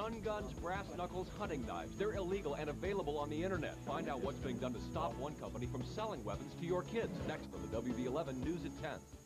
stun guns, brass knuckles, hunting knives. They're illegal and available on the internet. Find out what's being done to stop one company from selling weapons to your kids. Next on the WB11 News at 10.